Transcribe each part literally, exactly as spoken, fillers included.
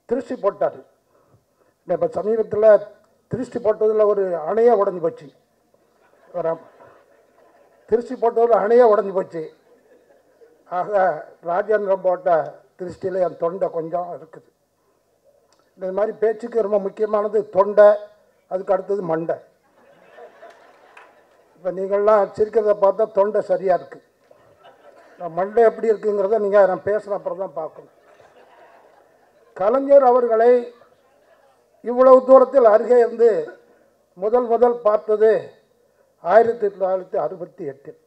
திருஷ்டி போட்டார். இப்போ சமீபத்தில் திருஷ்டி போட்டதில் ஒரு அணையை உடஞ்சி போச்சு. திருஷ்டி போட்டதில் அணையை உடஞ்சி போச்சு. ஆக ராஜேந்திரன் போட்ட திருஷ்டியில் என் தொண்டை கொஞ்சம் இருக்குது. இந்த மாதிரி பேச்சுக்கு ரொம்ப முக்கியமானது தொண்டை, அதுக்கு அடுத்தது மண்டை. இப்போ நீங்கள்லாம் சிரிக்கிறத பார்த்தா தொண்டை சரியாக இருக்குது. மண்டை எப்படி இருக்குங்கிறத நீங்கள் நான் பேசுகிற அப்புறம் தான் பார்க்கணும். கலைஞர் அவர்களை இவ்வளவு தூரத்தில் அருகே இருந்து முதல் முதல் பார்த்தது ஆயிரத்தி தொள்ளாயிரத்தி அறுபத்தி எட்டில்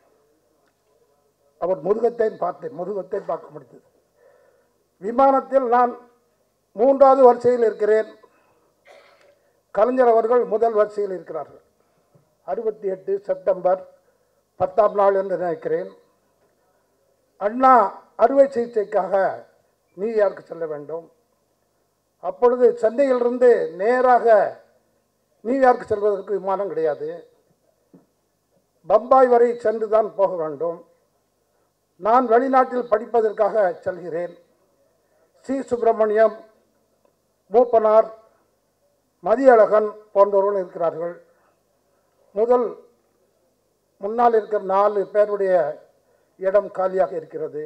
அவர் முதுகத்தை பார்த்தேன். முதுகத்தை பார்க்க முடிந்தது. விமானத்தில் நான் மூன்றாவது வரிசையில் இருக்கிறேன். கலைஞர் அவர்கள் முதல் வரிசையில் இருக்கிறார்கள். அறுபத்தி எட்டு செப்டம்பர் பத்தாம் நாள் என்று நினைக்கிறேன். அண்ணா அறுவை சிகிச்சைக்காக நியூயார்க்கு செல்ல வேண்டும். அப்பொழுது சென்னையிலிருந்து நேராக நியூயார்க்கு செல்வதற்கு விமானம் கிடையாது. பம்பாய் வரை சென்று தான் போக வேண்டும். நான் வெளிநாட்டில் படிப்பதற்காக செல்கிறேன். சி சுப்பிரமணியம், மூப்பனார், மதியழகன் போன்றவர்கள் இருக்கிறார்கள். முதல் முன்னால் இருக்கிற நாலு பேருடைய இடம் காலியாக இருக்கிறது.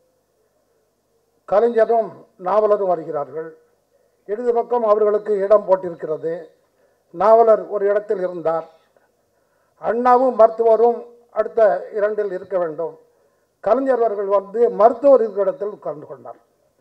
கலைஞரும் நாவலரும் வருகிறார்கள். இடது பக்கம் அவர்களுக்கு இடம் போட்டிருக்கிறது. நாவலர் ஒரு இடத்தில் இருந்தார். அண்ணாவும் மருத்துவரும் அடுத்த இரண்டில் இருக்க வேண்டும். கலைஞர் அவர்கள் வந்து மருத்துவர் இருக்கிற இடத்தில் உட்கார்ந்து கொண்டார்.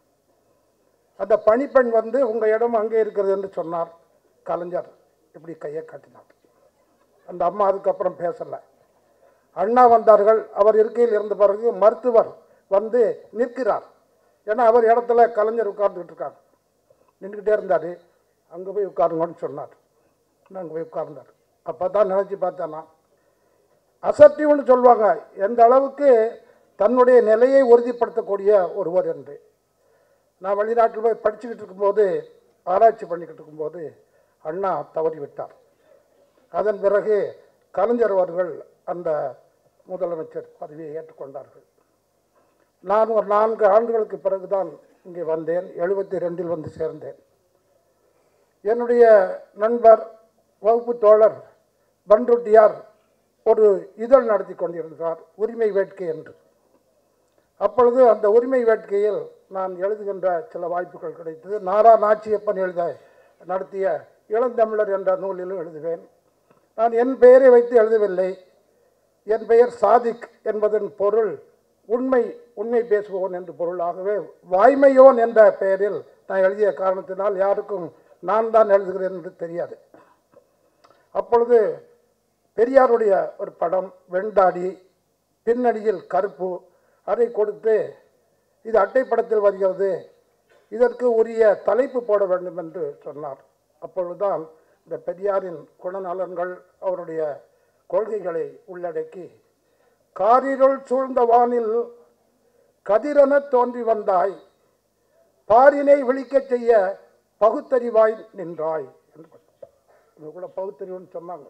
அந்த பணிப்பெண் வந்து உங்கள் இடம் அங்கே இருக்கிறது என்று சொன்னார். கலைஞர் இப்படி கையை காட்டினார். அந்த அம்மா அதுக்கப்புறம் பேசலை. அண்ணா வந்தார்கள். அவர் இருக்கையில் இருந்த பிறகு மருத்துவர் வந்து நிற்கிறார். ஏன்னா அவர் இடத்துல கலைஞர் உட்கார்ந்துக்கிட்டு இருக்காங்க. நின்றுக்கிட்டே இருந்தார். அங்கே போய் உட்காருங்கன்னு சொன்னார். அங்கே போய் உட்கார்ந்தார். அப்போ தான் நினச்சி பார்த்தேன்னா அசர்ட்டிவ்னு சொல்லுவாங்க, எந்த அளவுக்கு தன்னுடைய நிலையை உறுதிப்படுத்தக்கூடிய ஒருவர் என்று. நான் வெளிநாட்டில் போய் படிச்சுக்கிட்டு இருக்கும்போது, ஆராய்ச்சி பண்ணிக்கிட்டு இருக்கும்போது அண்ணா தவறிவிட்டார். அதன் பிறகு கலைஞர் அவர்கள் அந்த முதலமைச்சர் பதவியை ஏற்றுக்கொண்டார்கள். நான் ஒரு நான்கு ஆண்டுகளுக்கு பிறகுதான் இங்கே வந்தேன். எழுபத்தி ரெண்டில் வந்து சேர்ந்தேன். என்னுடைய நண்பர் வகுப்பு தோழர் பண்ருட்டியார் ஒரு இதழ் நடத்தி கொண்டிருந்தார், உரிமை வேட்கை என்று. அப்பொழுது அந்த உரிமை வேட்கையில் நான் எழுதுகின்ற சில வாய்ப்புகள் கிடைத்தது. நாரா நாச்சியப்பன் எழுத நடத்திய இளந்தமிழர் என்ற நூலிலும் எழுதுவேன். நான் என் பெயரை வைத்து எழுதவில்லை. என் பெயர் சாதிக் என்பதன் பொருள் உண்மை உண்மை பேசுவோன் என்று பொருள். ஆகவே வாய்மையோன் என்ற பெயரில் நான் எழுதிய காரணத்தினால் யாருக்கும் நான் தான் எழுதுகிறேன் என்று தெரியாது. அப்பொழுது பெரியாருடைய ஒரு படம், வெண்டாடி, பின்னணியில் கருப்பு, அதை கொடுத்து இது அட்டைப்படத்தில் வருகிறது, இதற்கு உரிய தலைப்பு போட வேண்டும் என்று சொன்னார். அப்பொழுதுதான் இந்த பெரியாரின் குணநலன்கள், அவருடைய கொள்கைகளை உள்ளடக்கி, காரிருள் சூழ்ந்த வானில் கதிரென தோன்றி வந்தாய், பாரினை விழிக்கச் செய்ய பகுத்தறிவாய் நின்றாய் என்று கூட பகுத்தறிவுன்னு சொன்னாங்க.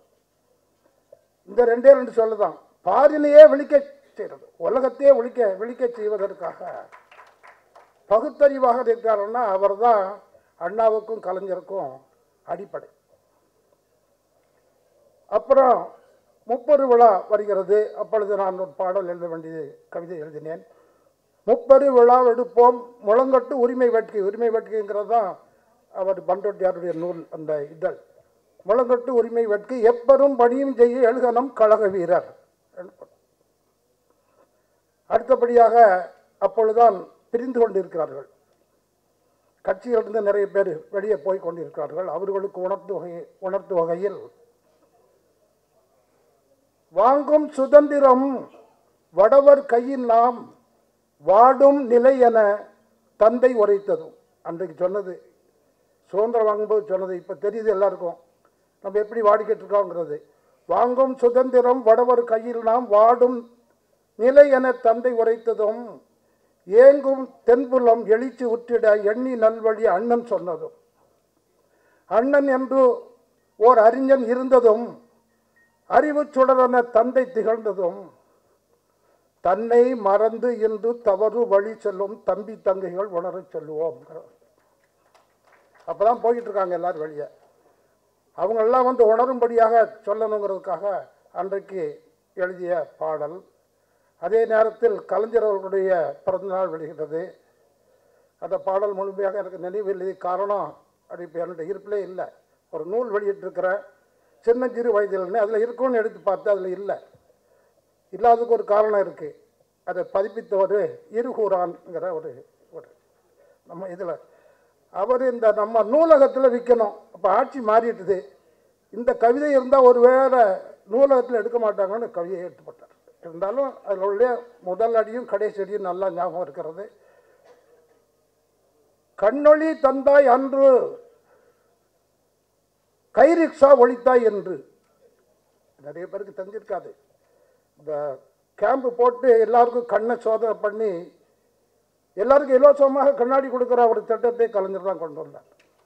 இந்த ரெண்டே ரெண்டு சொல்லுதான். பாரினையே விழிக்க செய்கிறது, உலகத்தையே விழிக்க விழிக்க செய்வதற்காக பகுத்தறிவாக இருக்காருன்னா அவர் தான் அண்ணாவுக்கும் கலைஞருக்கும் அடிப்படை. அப்புறம் முப்பெரு விழா வருகிறது. அப்பொழுது நான் ஒரு பாடல் எழுத வேண்டியது, கவிதை எழுதினேன். முப்பெரு விழா எடுப்போம் முழங்கட்டு உரிமை வேட்கை. உரிமை வேட்கைங்கிறது தான் அவர் பண்ருட்டியாருடைய நூல், அந்த இதழ். முழங்கட்டு உரிமை வேட்கை எப்பெரும் பணியும் செய்ய எழுகணும் கழக வீரர். அடுத்தபடியாக அப்பொழுதுதான் பிரிந்து கொண்டிருக்கிறார்கள். கட்சியிலிருந்து நிறைய பேர் வெளியே போய் கொண்டிருக்கிறார்கள். அவர்களுக்கு உணர்த்து வகை உணர்த்து வகையில் வாங்கும் சுதந்திரம் வடவர் கையில் நாம் வாடும் நிலை என தந்தை உரைத்ததும். அன்றைக்கு சொன்னது, சுதந்திரம் வாங்கும்போது சொன்னது. இப்போ தெரியுது எல்லாருக்கும் நம்ம எப்படி வாடிக்கிட்டு இருக்கோங்கிறது. வாங்கும் சுதந்திரம் வடவர் கையில் நாம் வாடும் நிலை என தந்தை உரைத்ததும், ஏங்கும் தென்புலம் எழுச்சி உற்றிட எண்ணி நல்வழி அண்ணன் சொன்னதும், அண்ணன் என்று ஓர் அறிஞன் இருந்ததும், அறிவு சுடரென தந்தை திகழ்ந்ததும், தன்னை மறந்து இன்று தவறு வழி செல்லும் தம்பி தங்கைகள் உணரச் சொல்லுவோம். அப்போ தான் போய்கிட்டு இருக்காங்க எல்லோரும் வெளியே. அவங்களெல்லாம் வந்து உணரும்படியாக சொல்லணுங்கிறதுக்காக அன்றைக்கு எழுதிய பாடல். அதே நேரத்தில் கலைஞர் அவர்களுடைய பிறந்தநாள் வெளியிட்டது. அந்த பாடல் முழுமையாக எனக்கு நினைவில்லை. காரணம் அப்படி இப்போ என்னுடைய இருப்பிலே இல்லை. ஒரு நூல் வெளியிட்டிருக்கிறேன் சின்னஞ்சிறு வயதில்னு, அதில் இருக்கும்னு எடுத்து பார்த்து அதில் இல்லை. இல்லாததுக்கு ஒரு காரணம் இருக்குது. அதை பதிப்பித்தவர் இருகூரான்ங்கிற ஒரு ஒரு நம்ம இதில் அவர் இந்த நம்ம நூலகத்தில் விற்கணும். அப்போ ஆட்சி மாறிட்டுது. இந்த கவிதை இருந்தால் ஒரு வேளை நூலகத்தில் எடுக்க மாட்டாங்கன்னு கவிதையை எடுத்துப்பட்டார். இருந்தாலும் அதில் உள்ள முதல் அடியும் கடைசி அடியும் நல்லா ஞாபகம் இருக்கிறது. கண்ணொளி தந்தாய் அன்று கைரிக்ஷா ஒழித்தாய் என்று. நிறைய பேருக்கு தெரிஞ்சிருக்காது. இந்த கேம்பு போட்டு எல்லாருக்கும் கண்ணை சோதனை பண்ணி எல்லாருக்கும் இலவசமாக கண்ணாடி கொடுக்குற ஒரு திட்டத்தை கலைஞர் தான் கொண்டு வந்தார்.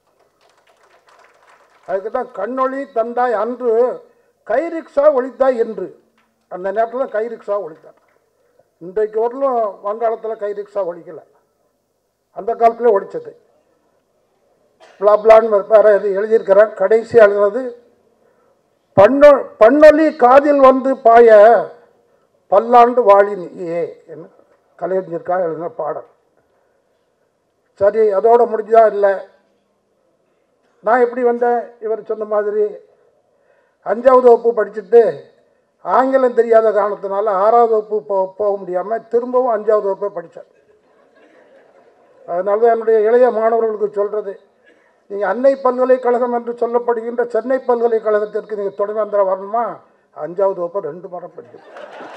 அதுக்கு தான் கண்ணொளி தந்தாய் அன்று கைரிக்ஷா ஒழித்தாய் என்று. அந்த நேரத்தில் கைரிக்ஷா ஒழித்தார். இன்றைக்கு வரலும் வங்காளத்தில் கைரிக்ஷா ஒழிக்கலை, அந்த காலத்தில் ஒழிச்சது. பிளாப்லான்னு வேற எது எழுதியிருக்கிறேன். கடைசி எழுதுறது பண்ணொ பண்ணொலி காதில் வந்து பாய பல்லாண்டு வாழின் ஏ என்ன கலைஞருக்காக எழுதின பாடல். சரி, அதோட முடிஞ்சதா இல்லை. நான் எப்படி வந்தேன்? இவர் சொன்ன மாதிரி அஞ்சாவது வகுப்பு படிச்சுட்டு ஆங்கிலம் தெரியாத காரணத்தினால ஆறாவது வகுப்பு போ போக முடியாமல் திரும்பவும் அஞ்சாவது வகுப்பை படித்தேன். அதனால தான் என்னுடைய இளைய மாணவர்களுக்கு சொல்கிறது, நீங்கள் அன்னை பல்கலைக்கழகம் என்று சொல்லப்படுகின்ற சென்னை பல்கலைக்கழகத்திற்கு நீங்கள் துணைவேந்தராக வரணுமா, அஞ்சாவது வகுப்பு ரெண்டு முறை படிக்கணும்.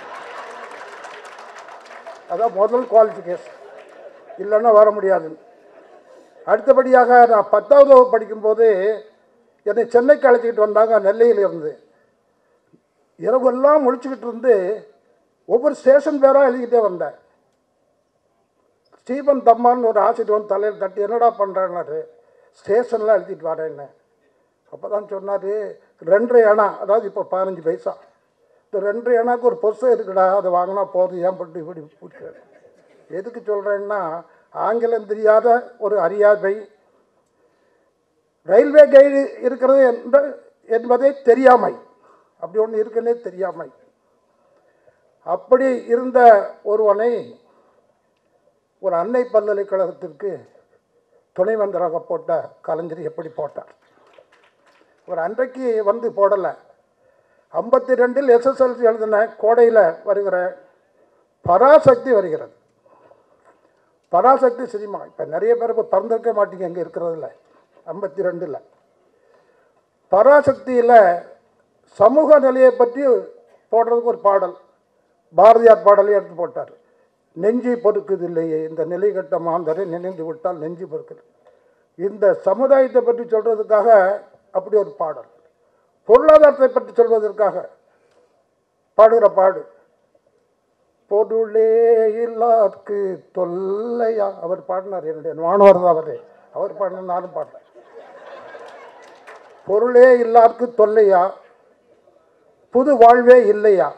அதான் முதல் குவாலிஃபிகேஷன், இல்லைன்னா வர முடியாதுன்னு. அடுத்தபடியாக நான் பத்தாவது வகுப்பு படிக்கும்போது என்னை சென்னைக்கு அழைச்சிக்கிட்டு வந்தாங்க. நெல்லையில் இருந்து இரவெல்லாம் முழிச்சுக்கிட்டு இருந்து ஒவ்வொரு ஸ்டேஷன் பேராக எழுதிக்கிட்டே வந்தேன். ஸ்டீபன் தம்மான்னு ஒரு ஆசிரியர் வந்து தலையில் தட்டி என்னடா பண்ணுறேன்னாரு. ஸ்டேஷன்லாம் எழுதிட்டு வரேன்னு. அப்போ தான் சொன்னார், ரெண்டரை அணா, அதாவது இப்போ பதினஞ்சு பைசா, இந்த ரெண்டரை அணாக்கு ஒரு பொருசை இருக்குடா, அதை வாங்கினா போதும், ஏன் பட்டு இப்படி பிடிக்கிறேன். எதுக்கு சொல்கிறேன்னா, ஆங்கிலம் தெரியாத ஒரு அறியாமை, ரயில்வே கைடு இருக்கிறது என்ற என்பதை தெரியாமை, அப்படி ஒன்று இருக்குன்னே தெரியாமை. அப்படி இருந்த ஒருவனை ஒரு அன்னை பல்கலைக்கழகத்திற்கு துணைவேந்தராக போட்ட கலைஞர் எப்படி போட்டார்? ஒரு அன்றைக்கு வந்து போடலை. ஐம்பத்தி ரெண்டில் எஸ்எஸ்எல்சி எழுதின கோடையில் வருகிற பராசக்தி வருகிறது. பராசக்தி சினிமா இப்போ நிறைய பேர் இப்போ திறந்திருக்க மாட்டீங்க இங்கே இருக்கிறதில்ல. ஐம்பத்தி ரெண்டில் பராசக்தியில் சமூக நிலையை பற்றி போடுறதுக்கு ஒரு பாடல், பாரதியார் பாடலே எடுத்து போட்டார். நெஞ்சி பொறுக்குது இல்லையே இந்த நிலை கட்ட மாந்தரை நினைந்து விட்டால் நெஞ்சி பொறுக்குது. இந்த சமுதாயத்தை பற்றி சொல்கிறதுக்காக அப்படி ஒரு பாடல். பொருளாதாரத்தை பற்றி சொல்வதற்காக பாடுகிற பாடு, பொருளே இல்லாருக்கு தொல்லையா, அவர் பாடினார். என்னுடைய மாணவர் தான் அவரே, அவர் பாடின நானும் பாடுறேன். பொருளே இல்லாருக்கு தொல்லையா, புது வாழ்வே இல்லையா,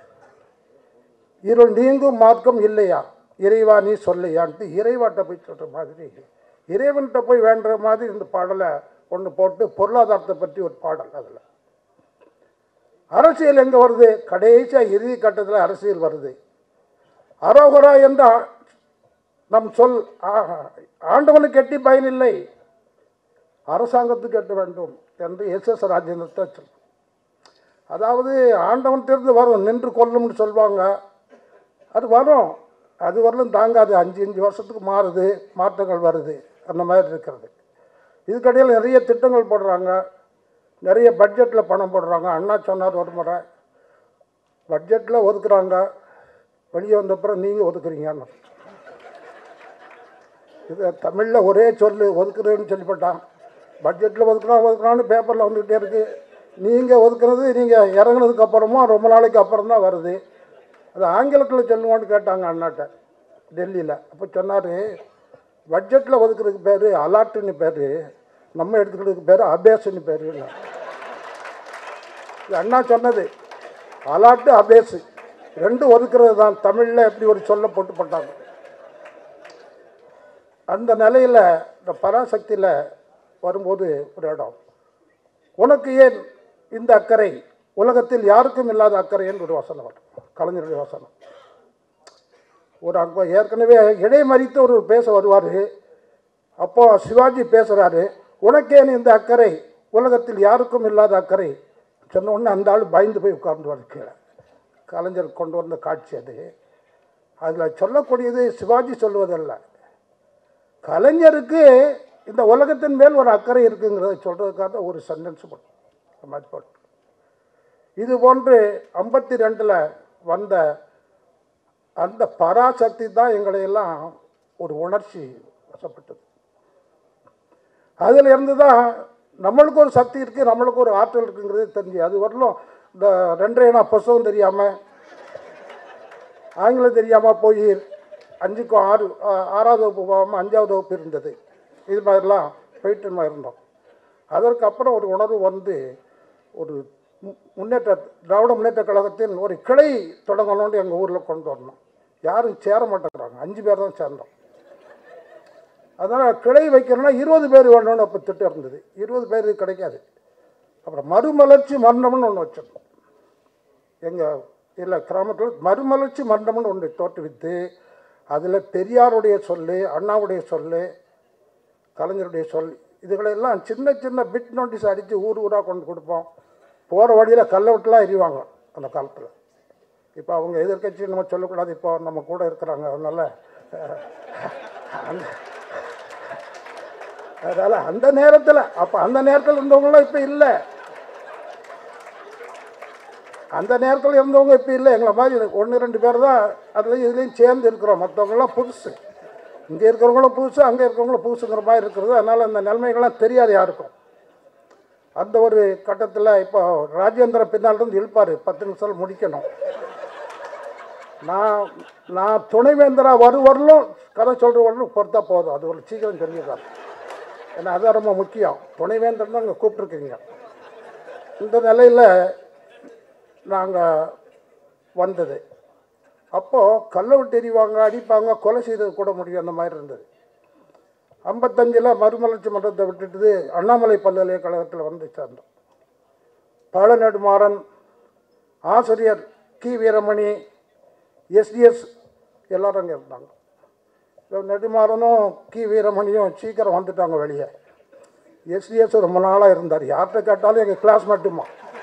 இருள் நீங்கும் மார்க்கம் இல்லையா, இறைவா நீ சொல்லையான்ட்டு இறைவாட்ட போய் சொல்கிற மாதிரி, இறைவன்கிட்ட போய் வேண்டுற மாதிரி இந்த பாடலை ஒன்று போட்டு பொருளாதாரத்தை பற்றி ஒரு பாடல். அதில் அரசியல் எங்கே வருது? கடைசியாக இறுதி கட்டத்தில் அரசியல் வருது. அரோகரா என்ற நம் சொல் ஆண்டவனுக்கு எட்டி பயனில்லை, அரசாங்கத்துக்கு எட்ட வேண்டும் என்று எஸ் எஸ் ராஜேந்திரத்தை சொல். அதாவது ஆண்டவன் தெரிந்து வரும், நின்று கொல்லும்னு சொல்லுவாங்க. அது வரும், அது வரலும் தாங்காது. அஞ்சு அஞ்சு வருஷத்துக்கு மாறுது, மாற்றங்கள் வருது, அந்த மாதிரி இருக்கிறது. இதுக்கடையில் நிறைய திட்டங்கள் போடுறாங்க, நிறைய பட்ஜெட்டில் பணம் போடுறாங்க. அண்ணா சொன்னார் ஒரு முறை, பட்ஜெட்டில் ஒதுக்குறாங்க, வெளியே வந்தப்புறம் நீங்கள் ஒதுக்குறீங்கன்னு. இது தமிழில் ஒரே சொல்லு, ஒதுக்குறேன்னு சொல்லிப்பட்டான். பட்ஜெட்டில் ஒதுக்குறோம் ஒதுக்குறான்னு பேப்பரில் வந்துக்கிட்டே இருக்குது. நீங்கள் ஒதுக்குறது நீங்கள் இறங்குனதுக்கு அப்புறமா ரொம்ப நாளைக்கு அப்புறம் தான் வருது. அது ஆங்கிலத்தில் சொல்லுவான்னு கேட்டாங்க அண்ணாட்ட டெல்லியில். அப்போ சொன்னார், பட்ஜெட்டில் ஒதுக்குறதுக்கு பேர் அலாட்டுன்னு பேர், நம்ம எடுத்துக்கிறதுக்கு பேர் அபேஸுன்னு பேர். அண்ணா சொன்னது அலாட்டு அபேஸு ரெண்டு ஒதுக்குறது தான். தமிழில் எப்படி ஒரு சொல்ல போட்டு போட்டாங்க. அந்த நிலையில் இந்த பராசக்தியில் வரும்போது ஒரு இடம், உனக்கு ஏன் இந்த அக்கறை, உலகத்தில் யாருக்கும் இல்லாத அக்கறை என்று ஒரு வசனம் வரும், கலைஞருடைய வசனம். ஒரு அங்க ஏற்கனவே இடைமறித்து ஒரு பேச வருவார். அப்போ சிவாஜி பேசுகிறாரு, உனக்கேன் இந்த அக்கறை, உலகத்தில் யாருக்கும் இல்லாத அக்கறை சொன்ன உடனே அந்த ஆள் பயந்து போய் உட்கார்ந்து கீழே. கலைஞர் கொண்டு வந்த காட்சி அது. அதில் சொல்லக்கூடியது சிவாஜி சொல்லுவதல்ல, கலைஞருக்கு இந்த உலகத்தின் மேல் ஒரு அக்கறை இருக்குங்கிறத சொல்கிறதுக்காக ஒரு சென்டென்ஸ் போட்டு. இது போன்று ஐம்பத்தி ரெண்டில் வந்த அந்த பராசக்தி தான் எங்களையெல்லாம் ஒரு உணர்ச்சி வசப்பட்டது. அதில் இருந்து தான் நம்மளுக்கு ஒரு சக்தி இருக்குது, நம்மளுக்கு ஒரு ஆற்றல் இருக்குங்கிறது தெரிஞ்சு. அது வரலும் இந்த ரெண்டரை நான் புஸ்தகம் தெரியாமல், ஆங்கிலம் தெரியாமல் போய் அஞ்சுக்கும் ஆறு ஆறாவது வகுப்பு போகாமல் அஞ்சாவது வகுப்பு இருந்தது. இது மாதிரிலாம் போயிட்டு இருந்தோம். அதற்கப்புறம் ஒரு உணர்வு வந்து ஒரு முன்னேற்ற திராவிட முன்னேற்ற கழகத்தின் ஒரு கிளை தொடங்கணும்னு எங்கள் ஊரில் கொண்டு வரணும். யாரும் சேர மாட்டேங்கிறாங்க, அஞ்சு பேர் தான் சேர்ந்தோம். அதனால் கிளை வைக்கணும்னா இருபது பேர் வேணும்னு அப்போ திட்டம் இருந்தது. இருபது பேர் கிடைக்காது. அப்புறம் மறுமலர்ச்சி மண்டபம்னு ஒன்று வச்சிருந்தோம் எங்கள் இல்லை கிராமத்தில். மறுமலர்ச்சி மண்டபம்னு ஒன்று தோற்றுவித்து அதில் பெரியாருடைய சொல், அண்ணாவுடைய சொல், கலைஞருடைய சொல், இதுகளெல்லாம் சின்ன சின்ன பிட் நோட்டீஸ் அடித்து ஊர் ஊராக கொண்டு கொடுப்போம். போகிற வழியில் கல்லை விட்டுலாம் எறிவாங்க அந்த காலத்தில். இப்போ அவங்க எதிர்கட்சி நம்ம சொல்லக்கூடாது, இப்போ நம்ம கூட இருக்கிறாங்க. அதனால் அந்த அதனால் அந்த நேரத்தில் அப்போ அந்த நேரத்தில் இருந்தவங்களாம் இப்போ இல்லை, அந்த நேரத்தில் இருந்தவங்க இப்போ இல்லை. எங்களை மாதிரி ஒன்று ரெண்டு பேர் தான் அதில் இதுலேயும் சேர்ந்து இருக்கிறோம். மற்றவங்களாம் புதுசு, இங்கே இருக்கிறவங்களும் புதுசு, அங்கே இருக்கிறவங்களும் புதுசுங்கிற மாதிரி இருக்கிறது. அதனால் அந்த நிலைமைகள்லாம் தெரியாது யாருக்கும். அந்த ஒரு கட்டத்தில் இப்போ ராஜேந்திர பின்னால் இருந்து இழுப்பார், பத்து நிமிஷம் முடிக்கணும். நான் நான் துணைவேந்தராக வருவரலும் கதை சொல்கிற வரலும் பொறுத்தா போதும், அது ஒரு சீக்கிரம் சொல்லிடுறாரு. ஏன்னா அதுதான் ரொம்ப முக்கியம். துணைவேந்தர் தான் அங்கே கூப்பிட்ருக்கீங்க. இந்த நிலையில் நாங்கள் வந்தது. அப்போது கல்லை விட்டு எறிவாங்க, அடிப்பாங்க, கொலை செய்தது கூட முடியும், அந்த மாதிரி இருந்தது. ஐம்பத்தஞ்சில் மறுமலர்ச்சி மன்றத்தை விட்டுட்டு அண்ணாமலை பல்கலைக்கழகத்தில் வந்து சேர்ந்தோம். பழநெடுமாறன், ஆசிரியர் கி வீரமணி, எஸ்டிஎஸ் எல்லோரும் அங்கே இருந்தாங்க. நெடுமாறனும் கி வீரமணியும் சீக்கிரம் வந்துட்டாங்க வெளியே. எஸ்டிஎஸ் ரொம்ப நாளாக இருந்தார். யார்கிட்ட கேட்டாலும் எங்கள் கிளாஸ் மட்டுமா.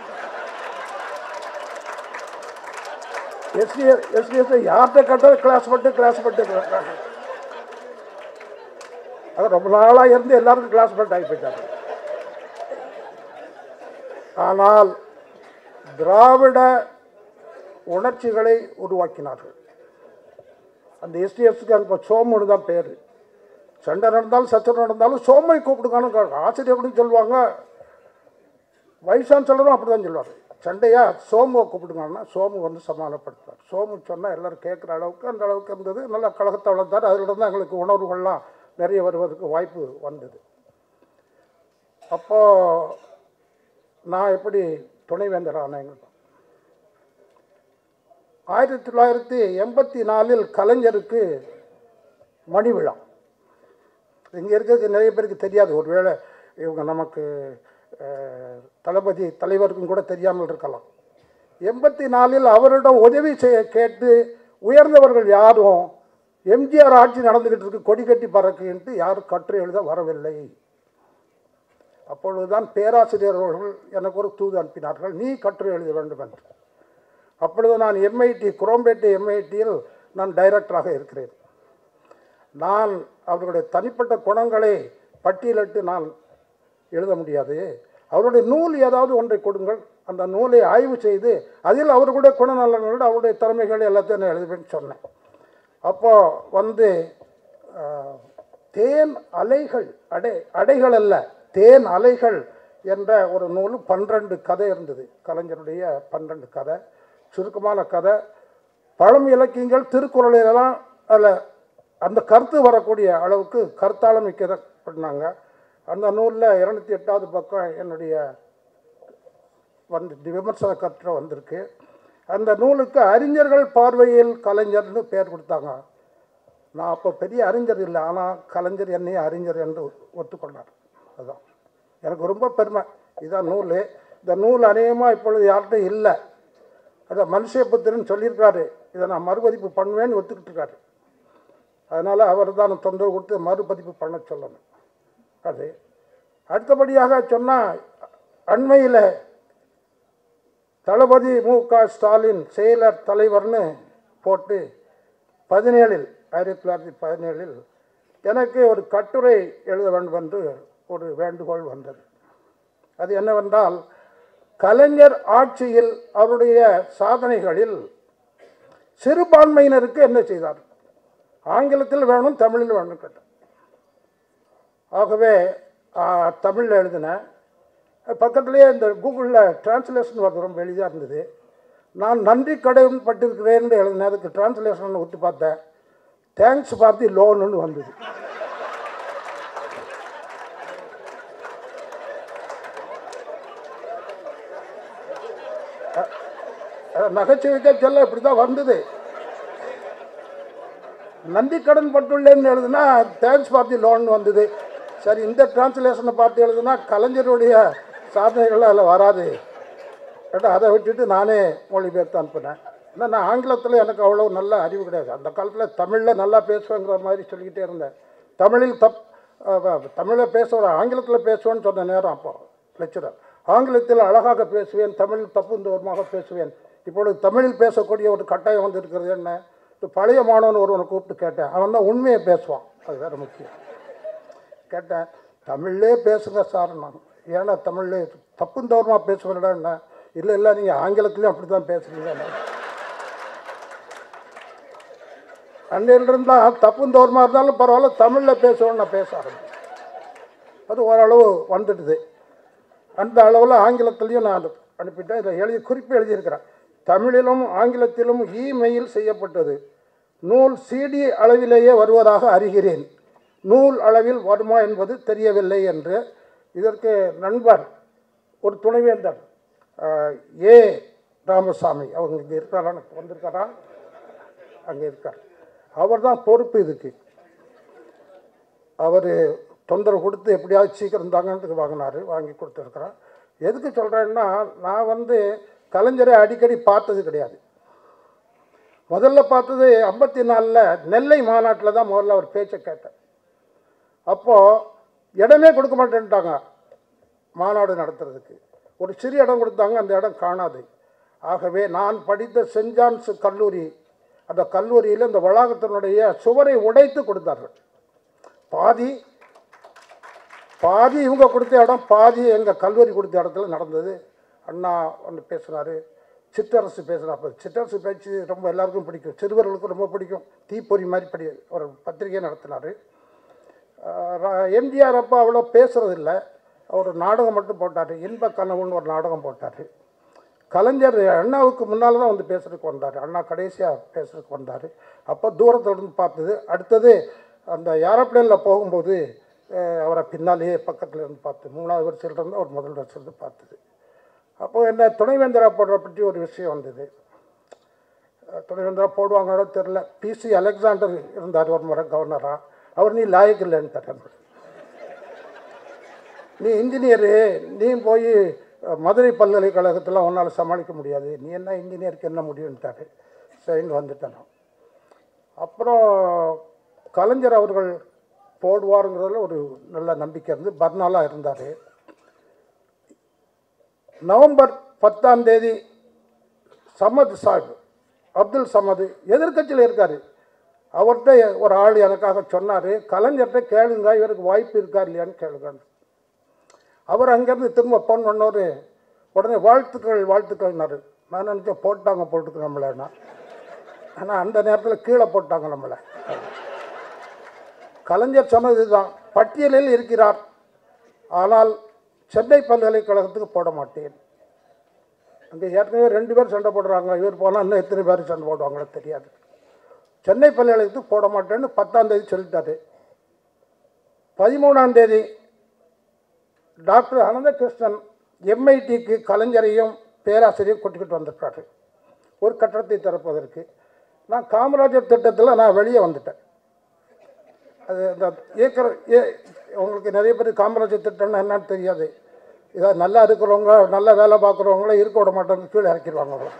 எஸ்டிஎஸ் எஸ்டிஎஸ் யார்கிட்ட கேட்டாலும் கிளாஸ் மட்டும் கிளாஸ் மட்டும் அது ரொம்ப நாளாக இருந்து எல்லாருக்கும் கிளாஸ்மேட் ஆகி போயிட்டாங்க. ஆனால் திராவிட உணர்ச்சிகளை உருவாக்கினார்கள். அந்த எஸ்டிஎஸ்க்கு அங்கே சோமுன்னு தான் பேர். சண்டை நடந்தாலும் சச்சரவு நடந்தாலும் சோமை கூப்பிடுக்கான்னு ஆசிரியர்களும் சொல்லுவாங்க, வைஸ் சான்சலரும் அப்படி தான் சொல்லுவார். சண்டையா சோமுவை கூப்பிடுங்கன்னா சோமு வந்து சமாளப்படுத்துவார். சோமு சொன்னால் எல்லோரும் கேட்குற அளவுக்கு அந்த அளவுக்கு இருந்தது. நல்லா கழகத்தை வளர்த்தார். அதில் தான் எங்களுக்கு உணர்வுகள்லாம் நிறைய வருவதற்கு வாய்ப்பு வந்தது. அப்போது நான் எப்படி துணைவேந்தர் ஆனேங்க. ஆயிரத்தி தொள்ளாயிரத்தி எண்பத்தி நாலில் கலைஞருக்கு மணி விழா. இங்கே இருக்கிறது நிறைய பேருக்கு தெரியாது. ஒருவேளை இவங்க நமக்கு தளபதி தலைவருக்கும் கூட தெரியாமல் இருக்கலாம். எண்பத்தி நாலில் அவரிடம் உதவி செய்ய கேட்டு உயர்ந்தவர்கள் யாரும் எம்ஜிஆர் ஆட்சி நடந்துக்கிட்டு இருக்கு, கொடி கட்டி பறக்குன்ட்டு யாரும் கட்டுரை எழுத வரவில்லை. அப்பொழுதுதான் பேராசிரியர் அவர்கள் எனக்கு ஒரு தூது அனுப்பினார்கள், நீ கட்டுரை எழுத வேண்டும் என்று. அப்பொழுது நான் எம்ஐடி குரோம்பேட்டை எம்ஐடியில் நான் டைரக்டராக இருக்கிறேன். நான் அவர்களுடைய தனிப்பட்ட குணங்களை பட்டியலிட்டு நான் எழுத முடியாது. அவருடைய நூல் ஏதாவது ஒன்றை கொடுங்கள், அந்த நூலை ஆய்வு செய்து அதில் அவர்களுடைய குணநலங்களோடு அவருடைய திறமைகள் எல்லாத்தையும் நான் எழுதுவேன்னு சொன்னேன். அப்போது வந்து தேன் அலைகள், அடை அடைகள் அல்ல தேன் அலைகள் என்ற ஒரு நூல் பன்னிரண்டு கதை இருந்தது. கலைஞருடைய பன்னிரண்டு கதை, சுருக்கமான கதை. பழம் இலக்கியங்கள் திருக்குறளெல்லாம் அதில் அந்த கருத்து வரக்கூடிய அளவுக்கு கருத்தாளம் மிக்க பண்ணாங்க. அந்த நூலில் இருநூத்தி எட்டாவது பக்கம் என்னுடைய வந்து விமர்சன கட்டுரை வந்திருக்கு. அந்த நூலுக்கு அறிஞர்கள் பார்வையில் கலைஞர்னு பேர் கொடுத்தாங்க. நான் அப்போ பெரிய அறிஞர் இல்லை, ஆனால் கலைஞர் என்னையே அறிஞர் என்று ஒத்துக்கொண்டார். அதுதான் எனக்கு ரொம்ப பெருமை. இதான் நூல். இந்த நூல் அநேகமாக இப்பொழுது யார்கிட்டும் இல்லை. அதை மனுஷபுத்திரன் சொல்லியிருக்காரு, இதை நான் மறுபதிப்பு பண்ணுவேன்னு ஒத்துக்கிட்டு இருக்காரு. அதனால் அவர் தான் தொந்தரவு கொடுத்து மறுபதிப்பு பண்ண சொல்லணும். அது அடுத்தபடியாக சொன்னால், அண்மையில் தளபதி மு க ஸ்டாலின் செயலர் தலைவர்னு போட்டு பதினேழில் ஆயிரத்தி தொள்ளாயிரத்தி பதினேழில் எனக்கு ஒரு கட்டுரை எழுத வேண்டும் என்று ஒரு வேண்டுகோள் வந்தது. அது என்னவென்றால், கலைஞர் ஆட்சியில் அவருடைய சாதனைகளில் சிறுபான்மையினருக்கு என்ன செய்தார், ஆங்கிலத்தில் வேணும் தமிழில் வேணும் கேட்டேன். ஆகவே தமிழில் எழுதினேன். பக்கத்துலேயே இந்த கூகுளில் டிரான்ஸ்லேஷன் வருது, ரொம்ப எளிதாக இருந்தது. நான் நன்றி கடன் பட்டிருக்கிறேன் எழுதினேன். அதுக்கு டிரான்ஸ்லேஷன் ஒத்து பார்த்தேன். தேங்க்ஸ் பார்த்து லோன்னு வந்தது. நகைச்சுவைக்க சொல்ல இப்படி தான் வந்தது. நன்றி கடன் பட்டுள்ளேன்னு எழுதுனா தேங்க்ஸ் பார்த்து லோன் வந்தது. சரி, இந்த டிரான்ஸ்லேஷனை பார்த்து எழுதுனா கலைஞருடைய சாதனைகள் அதில் வராது கேட்டால் அதை விட்டுட்டு நானே மொழிபெயர்த்து அனுப்பினேன். ஏன்னா நான் ஆங்கிலத்தில் எனக்கு அவ்வளோ நல்ல அறிவு கிடையாது. அந்த காலத்தில் தமிழில் நல்லா பேசுவேங்கிற மாதிரி சொல்லிக்கிட்டே இருந்தேன். தமிழில் தப் தமிழில் பேசுவேன், ஆங்கிலத்தில் பேசுவேன்னு சொன்ன நேரம் அப்போ லெக்சரர். ஆங்கிலத்தில் அழகாக பேசுவேன், தமிழில் தப்புந்தோரமாக பேசுவேன். இப்பொழுது தமிழில் பேசக்கூடிய ஒரு கட்டாயம் வந்து இருக்கிறது. என்ன, பழைய மாணவன் ஒருவனை கூப்பிட்டு கேட்டேன். அவன் தான் உண்மையை பேசுவான், அது வேறு முக்கியம். கேட்டேன், தமிழ்லே பேசுங்க சார். நான் ஏன்னா தமிழ்லே தப்புந்தோரமாக பேசுவேன்டா. என்ன, இல்லை இல்லை நீங்கள் ஆங்கிலத்துலேயும் அப்படி தான் பேசுகிறீங்க. அன்னையிலிருந்தால் தப்புந்தோரமாக இருந்தாலும் பரவாயில்ல, தமிழில் பேசுவேன்னு நான் பேச ஆரம்பிச்சேன். அது ஓரளவு வந்துடுது. அந்த அளவில் ஆங்கிலத்திலையும் நான் அனுப்பிட்டேன். இதை எழுதி குறிப்பு எழுதியிருக்கிறேன். தமிழிலும் ஆங்கிலத்திலும் இமெயில் செய்யப்பட்டது. நூல் சிடி அளவிலேயே வருவதாக அறிகிறேன். நூல் அளவில் வருமா என்பது தெரியவில்லை என்று. இதற்கு நண்பர் ஒரு துணைவேந்தர் ஏ ராமசாமி, அவங்க இங்கே இருக்காரா, வந்திருக்காரா, அங்கே இருக்கார். அவர் தான் பொறுப்பு இதுக்கு. அவர் தொந்தரவு கொடுத்து எப்படியாவது சீக்கிரம் தாங்கன்றதுக்கு வாங்கினார், வாங்கி கொடுத்துருக்குறேன். எதுக்கு சொல்கிறேன்னா, நான் வந்து கலைஞரை அடிக்கடி பார்த்தது கிடையாது. முதல்ல பார்த்தது ஐம்பத்தி நாலில் நெல்லை மாநாட்டில் தான் முதல்ல அவர் பேச்சை கேட்டேன். அப்போது இடமே கொடுக்க மாட்டேன்ட்டாங்க மாநாடு நடத்துறதுக்கு. ஒரு சிறிய இடம் கொடுத்தாங்க, அந்த இடம் காணாது. ஆகவே நான் படித்த சென்ட் ஜான்ஸ் கல்லூரி, அந்த கல்லூரியில் இந்த வளாகத்தினுடைய சுவரை உடைத்து கொடுத்தார்கள். பாதி பாதி இவங்க கொடுத்த இடம், பாதி எங்கள் கல்லூரி கொடுத்த இடத்துல நடந்தது. அண்ணா ஒன்று பேசுனார், சிற்றரசு பேசுகிறார். அப்போ சிற்றரசு பேச்சு ரொம்ப எல்லாருக்கும் பிடிக்கும், சிறுவர்களுக்கும் ரொம்ப பிடிக்கும். தீப்பொறி மாதிரி படி ஒரு பத்திரிகையை நடத்தினார். எம்ஜிஆர் அப்போ அவ்வளோ பேசுகிறதில்ல, அவர் நாடகம் மட்டும் போட்டார். இன்ப கனவுன்னு ஒரு நாடகம் போட்டார். கலைஞர் அண்ணாவுக்கு முன்னால் தான் வந்து பேசுறதுக்கு வந்தார். அண்ணா கடைசியாக பேசுறதுக்கு வந்தார். அப்போ தூரத்திலிருந்து பார்த்தது. அடுத்தது அந்த ஏரோப்ளேனில் போகும்போது அவரை பின்னாலேயே பக்கத்தில் இருந்து பார்த்து, மூணாவது வருஷத்தில் இருந்து அவர் முதல் வருஷத்து பார்த்தது. அப்போது என்ன துணைவேந்தராக போடுற பற்றி ஒரு விஷயம் வந்தது. துணைவேந்தராக போடுவாங்களோ தெரில. பிசி அலெக்சாண்டர் இருந்தார் ஒரு முறை கவர்னராக. அவர் நீ லாயக்கு இல்லைன்ட்டார். நீ இன்ஜினியரு, நீ போய் மதுரை பல்கலைக்கழகத்தில் ஒன்றால் சமாளிக்க முடியாது, நீ என்ன இன்ஜினியருக்கு என்ன முடியும்ட்டாரு. சரின்னு வந்துட்டேன். அப்புறம் கலைஞர் அவர்கள் போடுவாருங்கிறதுல ஒரு நல்ல நம்பிக்கை இருந்து பர்னாலாக இருந்தார். நவம்பர் பத்தாம் தேதி சமத் சாஹிப், அப்துல் சமது எதிர்கட்சியில் இருக்கார். அவர்கிட்ட ஒரு ஆள் எனக்காக சொன்னார், கலைஞர்கிட்ட கேளுங்க, இவருக்கு வாய்ப்பு இருக்கா இல்லையான்னு கேளுங்க. அவர் அங்கேருந்து திரும்ப ஃபோன் பண்ணவர், உடனே வாழ்த்துக்கள் வாழ்த்துக்கள்னாரு. நான் நினச்சேன் போட்டாங்க போட்டுக்கு நம்மளேன்னா. ஆனால் அந்த நேரத்தில் கீழே போட்டாங்க நம்மளை. கலைஞர் சொன்னது தான், பட்டியலில் இருக்கிறார், ஆனால் சென்னை பல்கலைக்கழகத்துக்கு போட மாட்டேன். அங்கே ஏற்கனவே ரெண்டு பேர் சண்டை போடுறாங்க, இவர் போனால் இன்னும் எத்தனை பேர் சண்டை போடுவாங்களோ தெரியாது. சென்னை பல்கலைக்கழகத்துக்கு போட மாட்டேன்னு பத்தாம் தேதி சொல்லிட்டாரு. பதிமூணாம் தேதி டாக்டர் அனந்தகிருஷ்ணன் எம்ஐடிக்கு கலைஞரையும் பேராசிரியர் கூட்டிக்கிட்டு வந்திருக்காரு ஒரு கட்டடத்தை திறப்பதற்கு. நான் காமராஜர் திட்டத்தில் நான் வெளியே வந்துட்டேன். அது இந்த ஏக்கர் ஏ உங்களுக்கு நிறைய பேர் காமராஜர் திட்டம்னா என்னன்னு தெரியாது. இதாக நல்லா இருக்கிறவங்க நல்லா வேலை பார்க்குறவங்கள இருக்க விட மாட்டாங்க, கீழே இறக்கிடுவாங்க. அவ்வளோ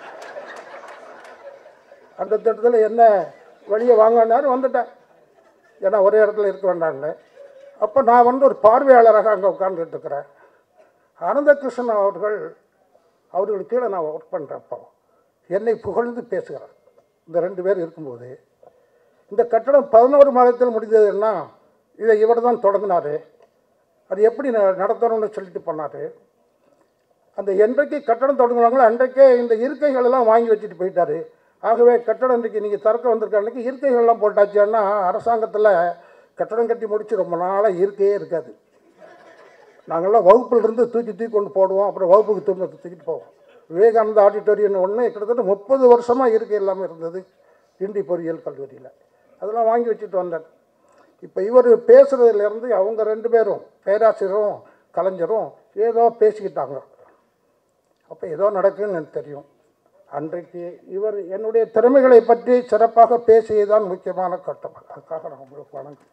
அந்த திட்டத்தில் என்ன வெளியே வாங்கினாரு வந்துட்டேன், ஏன்னா ஒரே இடத்துல இருக்க வேண்டாம்னு. அப்போ நான் வந்து ஒரு பார்வையாளராக அங்கே உட்கார்ந்துட்டு இருக்கிறேன். அனந்தகிருஷ்ணன் அவர்கள் அவர்களுக்கு கீழே நான் ஒர்க் பண்ணுறப்போ என்னை புகழ்ந்து பேசுகிறேன். இந்த ரெண்டு பேர் இருக்கும்போது இந்த கட்டடம் பதினோரு மாதத்தில் முடிந்ததுன்னா இதை இவர் தான் தொடங்கினார், அது எப்படி நடத்தணும்னு சொல்லிட்டு பண்ணார். அந்த என்றைக்கு கட்டடம் தொடங்குனாங்களோ அன்றைக்கே இந்த இருக்கைகளெல்லாம் வாங்கி வச்சுட்டு போயிட்டார். ஆகவே கட்டடம் இன்றைக்கி நீங்கள் திறக்க வந்திருக்க அன்றைக்கி இருக்கைகள்லாம் போட்டாச்சுன்னா அரசாங்கத்தில் கட்டடம் கட்டி முடித்து ரொம்ப நாளாக இருக்கையே இருக்காது. நாங்கள்லாம் வகுப்பிலிருந்து தூக்கி தூக்கி கொண்டு போடுவோம், அப்புறம் வகுப்புக்கு திரும்ப தூக்கிட்டு போவோம். விவேகானந்தா ஆடிட்டோரியம் ஒன்று கிட்டத்தட்ட முப்பது வருஷமாக இருக்கை இல்லாமல் இருந்தது கிண்டி பொறியியல் கல்லூரியில். அதெல்லாம் வாங்கி வச்சுட்டு வந்தேன். இப்போ இவர் பேசுகிறதுலேருந்து அவங்க ரெண்டு பேரும் பேராசிரியரும் கலைஞரும் ஏதோ பேசிக்கிட்டாங்க. அப்போ ஏதோ நடக்குன்னு எனக்கு தெரியும். அன்றைக்கு இவர் என்னுடைய திறமைகளை பற்றி சிறப்பாக பேசியதுதான் முக்கியமான கட்டம். அதுக்காக நான் உங்களுக்கு வணக்கம்.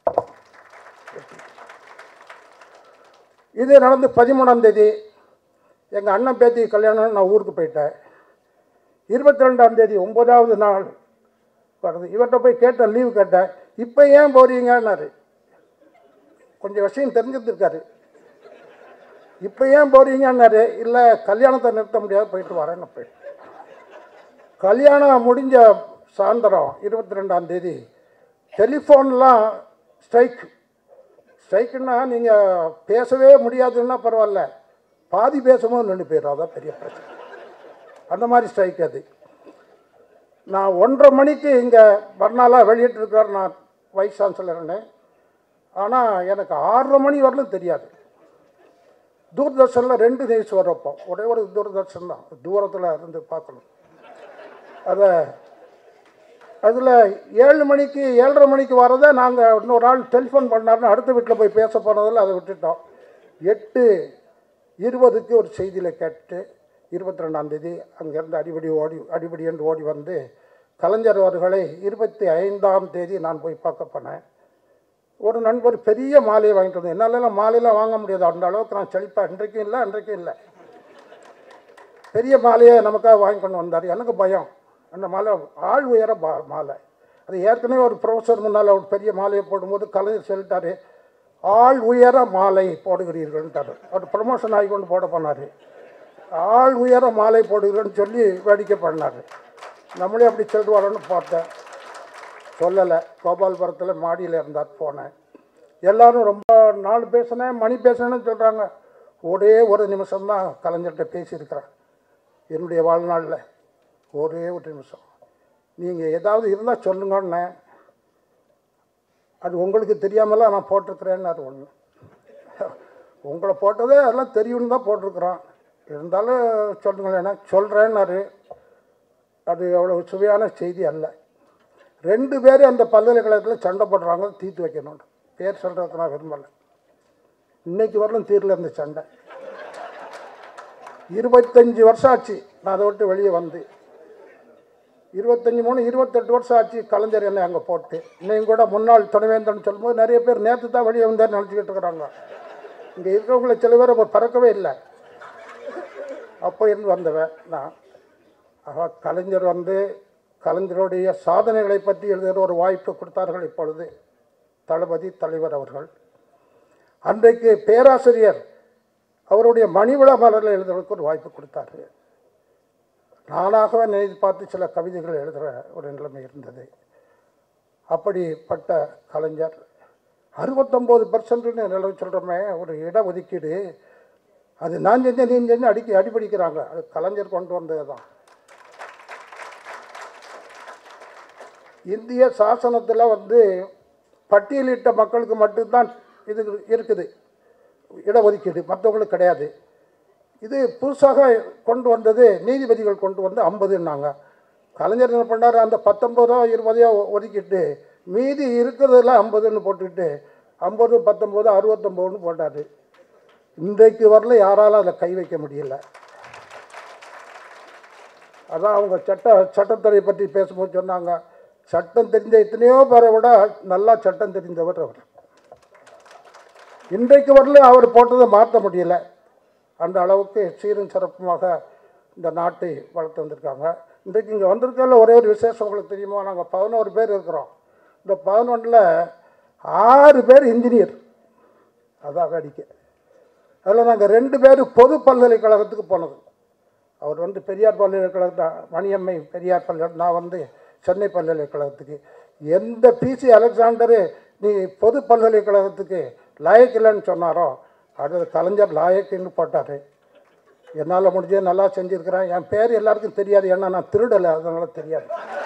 இது நடந்து பதிமூணாம் தேதி எங்கள் அண்ணன் பேத்தி கல்யாணம், நான் ஊருக்கு போயிட்டேன். இருபத்தி ரெண்டாம் தேதி ஒன்பதாவது நாள் வருது. இவர்கிட்ட போய் கேட்டேன், லீவு கேட்டேன். இப்போ ஏன் போறீங்கன்னாரு. கொஞ்சம் விஷயம் தெரிஞ்சிருக்காரு. இப்போ ஏன் போறீங்கன்னாரு. இல்லை கல்யாணத்தை நிறுத்த முடியாது, போயிட்டு வரேன்னு போயிட்டு. கல்யாணம் முடிஞ்ச சாயந்தரம் இருபத்தி ரெண்டாம் தேதி டெலிஃபோன்லாம் ஸ்ட்ரைக். ஸ்ட்ரைக்குன்னா நீங்கள் பேசவே முடியாதுன்னா பரவாயில்ல, பாதி பேசும்போது நின்று போயிடும், அதான் பெரிய பிரச்சனை. அந்த மாதிரி ஸ்ட்ரைக் அது. நான் ஒன்றரை மணிக்கு இங்கே பர்னாலாக வெளியிட்டிருக்கார், நான் வைஸ் சான்சலர்னு. ஆனால் எனக்கு ஆறரை மணி வரலும் தெரியாது. தூர்தர்ஷனில் ரெண்டு நியூஸ் வரப்போ, ஒரே ஒரு தூர்தர்ஷன் தான், தூரத்தில் இருந்து பார்க்கணும். அதை அதில் ஏழு மணிக்கு ஏழரை மணிக்கு வரதை நாங்கள் இன்னொரு ஆள் டெலிஃபோன் பண்ணாருன்னு அடுத்த வீட்டில் போய் பேச போனதில் அதை விட்டுட்டோம். எட்டு இருபதுக்கு ஒரு செய்தியில் கேட்டு இருபத்தி ரெண்டாந்தேதி அங்கேருந்து அடிபடி ஓடி அடிபடி என்று ஓடி வந்து கலைஞர் அவர்களை இருபத்தி ஐந்தாம் தேதி நான் போய் பார்க்க போனேன். ஒரு நண்பர் பெரிய மாலையை வாங்கிட்டு வந்தேன். என்னாலலாம் மாலையெல்லாம் வாங்க முடியாது, அந்த அளவுக்கு நான் செழிப்பேன். இன்றைக்கும் இல்லை அன்றைக்கும் இல்லை. பெரிய மாலையை நமக்காக வாங்கி கொண்டு வந்தார். எனக்கு பயம், அந்த மாலை ஆள் உயர பா மாலை அது ஏற்கனவே ஒரு ப்ரொஃபஸர் முன்னால் ஒரு பெரிய மாலையை போடும்போது கலைஞர் சொல்லிட்டார், ஆள் உயர மாலை போடுகிறீர்கள்ன்ட்டார். அவர் ப்ரமோஷன் ஆகி கொண்டு போட போனார். ஆள் உயர மாலை போடுகிறேன்னு சொல்லி வேடிக்கை பண்ணார். நம்மளே அப்படி சொல்லுவாரோன்னு பார்த்தேன், சொல்லலை. கோபால்புரத்தில் மாடியில் இருந்தார். போனேன். எல்லோரும் ரொம்ப நாள் பேசினேன், மணி பேசினேன்னு சொல்கிறாங்க. ஒரே ஒரு நிமிஷம்தான் கலைஞர்கிட்ட பேசியிருக்கிறேன் என்னுடைய வாழ்நாளில். ஒரே ஒரு நிமிஷம். நீங்கள் ஏதாவது இருந்தால் சொல்லுங்கன்னு. அது உங்களுக்கு தெரியாமலாம் நான் போட்டிருக்கிறேன்னு. அது ஒன்று உங்களை போட்டதே அதெல்லாம் தெரியும்னு தான் போட்டிருக்குறோம், இருந்தாலும் சொல்லுங்களேன்னா சொல்கிறேன்னாரு. அது அவ்வளோ சுவையான செய்தி அல்ல. ரெண்டு பேரும் அந்த பல்கலைக்கழகத்தில் சண்டை போடுறாங்க, தீர்த்து வைக்கணும். பேர் சொல்கிறதுக்கு நான் விரும்பலை. இன்னைக்கு வரலும் தீரில் இருந்த சண்டை இருபத்தஞ்சி வருஷம் ஆச்சு நான் அதை விட்டு வெளியே வந்து. இருபத்தஞ்சி மூணு இருபத்தெட்டு வருஷம் ஆச்சு கலைஞர் என்னை அங்கே போட்டு. இன்னையும் கூட முன்னாள் துணைவேந்தன் சொல்லும்போது நிறைய பேர் நேற்று தான் வெளியே வந்தார் நினச்சிக்கிட்டு இருக்கிறாங்க. இங்கே இருக்கிறவங்கள சில பேர் அப்போ பறக்கவே இல்லை. அப்போ இருந்து வந்தவன் நான். ஆக கலைஞர் வந்து கலைஞருடைய சாதனைகளை பற்றி எழுதுகிற ஒரு வாய்ப்பு கொடுத்தார்கள் இப்பொழுது தளபதி தலைவர் அவர்கள். அன்றைக்கு பேராசிரியர் அவருடைய மணிவிழா மலரில் எழுதுறதுக்கு ஒரு வாய்ப்பு கொடுத்தாரு. நானாகவே நினைத்து பார்த்து சில கவிதைகள் எழுதுகிற ஒரு நிலைமை இருந்தது. அப்படிப்பட்ட கலைஞர் அறுபத்தொம்போது பர்சன்ட்னு நிலவு சொல்கிறோமே ஒரு இடஒதுக்கீடு, அது நான் செஞ்சேன் நீ செஞ்சு அடிக்க அடிப்படிக்கிறாங்க. அது கலைஞர் கொண்டு வந்தது தான். இந்திய சாசனத்தில் வந்து பட்டியலிட்ட மக்களுக்கு மட்டும்தான் இது இருக்குது இடஒதுக்கீடு, மற்றவங்களுக்கு கிடையாது. இது புதுசாக கொண்டு வந்தது நீதிபதிகள் கொண்டு வந்து ஐம்பதுன்னாங்க. கலைஞர் என்ன பண்ணார், அந்த பத்தொம்பதோ இருபதையோ ஒதுக்கிட்டு மீதி இருக்கிறதுல ஐம்பதுன்னு போட்டுக்கிட்டு ஐம்பது பத்தொம்போது அறுபத்தொம்போதுன்னு போட்டார். இன்றைக்கு வரல யாராலும் அதில் கை வைக்க முடியல. அதான் அவங்க சட்ட சட்டத்துறை பற்றி பேசும்போது சொன்னாங்க, சட்டம் தெரிஞ்ச எத்தனையோ பேரை விட நல்லா சட்டம் தெரிந்தவர் அவர். இன்றைக்கு வரலும் அவர் போட்டதை மாற்ற முடியல. அந்த அளவுக்கு சீரும் சிறப்புமாக இந்த நாட்டை வளர்த்து வந்திருக்காங்க. இன்றைக்கு இங்கே வந்திருக்கல ஒரே ஒரு விசேஷம் உங்களுக்கு தெரியுமா? நாங்கள் பதினோரு பேர் இருக்கிறோம். இந்த பதினொன்றில் ஆறு பேர் இன்ஜினியர், அதாக அடிக்க. அதில் நாங்கள் ரெண்டு பேர் பொது பல்கலைக்கழகத்துக்கு போனது. அவர் வந்து பெரியார் பல்கலைக்கழகத்தை, மணியம்மை பெரியார் பல்கலை, நான் வந்து சென்னை பல்கலைக்கழகத்துக்கு. எந்த பிசி அலெக்சாண்டரு நீ பொது பல்கலைக்கழகத்துக்கு லாயக் இல்லைன்னு சொன்னாரோ அது கலைஞர் லாயக்குன்னு போட்டார். என்னால் முடிஞ்சது நல்லா செஞ்சுருக்கிறேன். என் பேர் எல்லாருக்கும் தெரியாது, ஏன்னா நான் திருடலை, அதனால தெரியாது.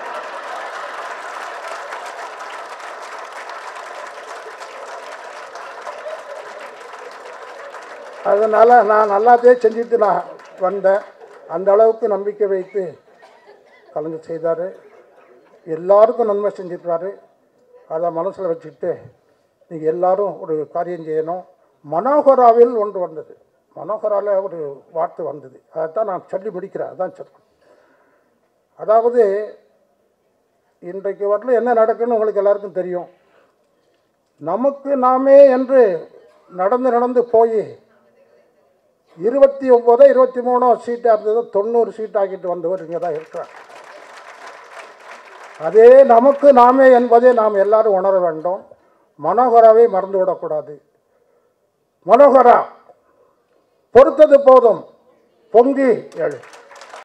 அதனால் நான் நல்லாதே செஞ்சுட்டு நான் வந்தேன். அந்த அளவுக்கு நம்பிக்கை வைத்து கலைஞர் செய்தார். எல்லாருக்கும் நன்மை செஞ்சிருக்காரு. அதை மனசில் வச்சுக்கிட்டு நீங்கள் எல்லோரும் ஒரு காரியம் செய்யணும். மனோகராவில் ஒன்று வந்தது, மனோகராவில் ஒரு வார்த்தை வந்தது, அதைத்தான் நான் சொல்லி முடிக்கிறேன். அதான் சொல்கிறேன். அதாவது இன்றைக்கு வரல என்ன நடக்குன்னு உங்களுக்கு எல்லாருக்கும் தெரியும். நமக்கு நாமே என்று நடந்து நடந்து போய் இருபத்தி ஒம்போதோ இருபத்தி மூணோ சீட்டாக இருந்ததோ தொண்ணூறு சீட் ஆக்கிட்டு வந்தவர் இங்கே தான் இருக்கிறார். அதே நமக்கு நாமே என்பதை நாம் எல்லாரும் உணர வேண்டும். மனோகராவை மறந்து விடக்கூடாது. மனோகரா, பொறுத்தது போதும், பொங்கி எழு.